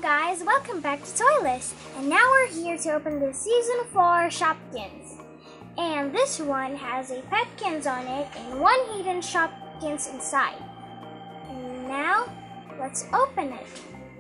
guys, welcome back to Toylist, and now we're here to open the Season 4 Shopkins. And this one has a Petkins on it and one hidden Shopkins inside. And now, let's open it.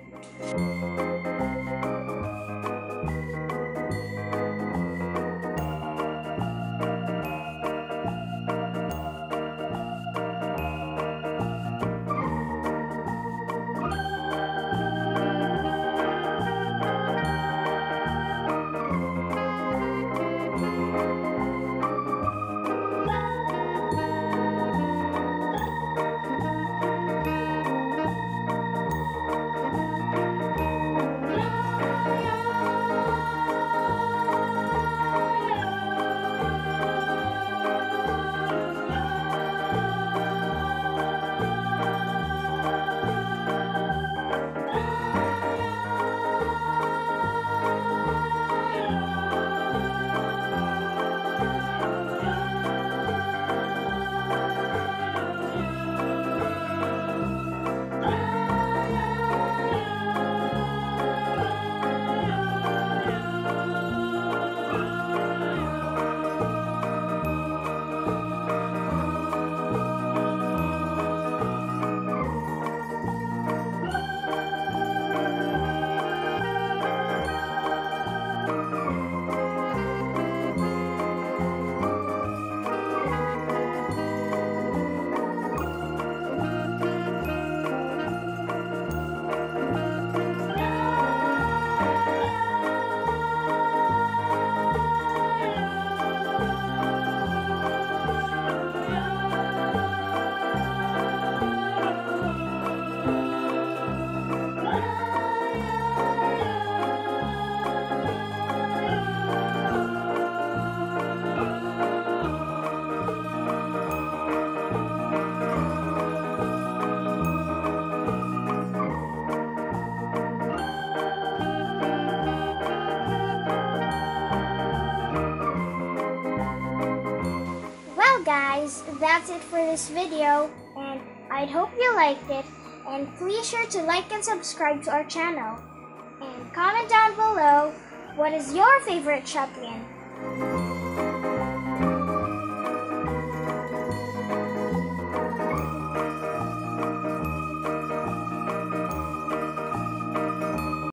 Guys, that's it for this video, and I hope you liked it, and please sure to like and subscribe to our channel, and comment down below what is your favorite Shopkin.